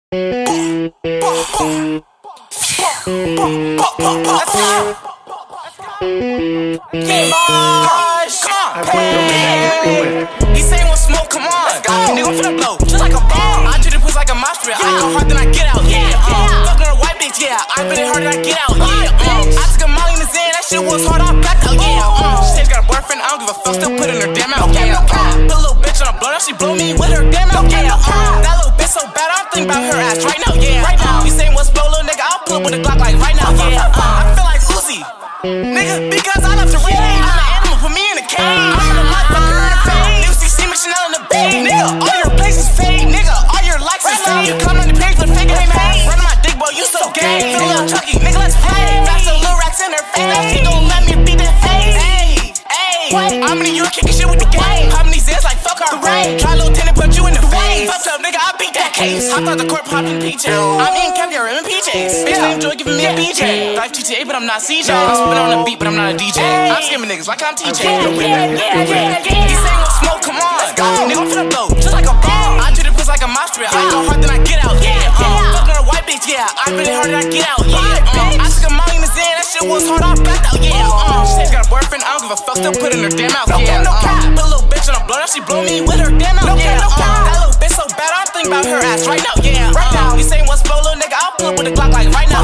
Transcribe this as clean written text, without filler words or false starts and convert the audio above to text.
He say he want smoke, come on. Nigga, I'm finna blow, just like a bomb. I treat the pussy like a mosh pit. I go hard, then I get out. Fuck her a white bitch, I been it hard, then I get out. I took a molly in the Zen, that shit was hard, I backed out. She said she got a boyfriend, I don't give a fuck, still put in her damn mouth. Put a little bitch on a blow, now she blow me with her damn mouth. That little bitch so bad, I'm thinking about her ass right now. You say what's blow, little nigga, I'll pull up with a Glock like right now. I feel like Uzi, nigga, because I love to read. I'm an animal, put me in a cage. I'm in a motherfucker in the face. Niggas see Steamer Chanel in the bag. Nigga, all your places fade. Nigga, all your likes is fake. You come on the page with fake ass face. Run my dick, boy, you so gay. Feel a little Chucky, nigga, let's play. Got some little racks in her face. Now she gon' let me beat that face. How many you kicking shit with the game? How many Zans like fuck our brain? Try little tenant, put you in the face. Fucked up, nigga, I beat that case. I thought the court popped in PJ. I'm eating caviar in PJs. Bitch named Joy giving me a BJ. Life GTA, but I'm not CJ. I'm spinning on the beat, but I'm not a DJ. I'm scamming niggas like I'm TJ. He saying what smoke, come on. Nigga, I'm finna blow, just like a bomb. I treat the pussy like a mosh pit. I go hard, then I get out. Fuck her a white bitch, I been it hard, then I get out. I took a molly in the Zen, that shit was hard, I backed out. She said she got a boyfriend, I don't give a fuck, still put in her damn mouth. Put a little bitch on a blow, now she blow me with her damn mouth. That little bitch so bad, I'm thinking about her ass right now. You say what's blow, little nigga, I'll pull up with a Glock like right now.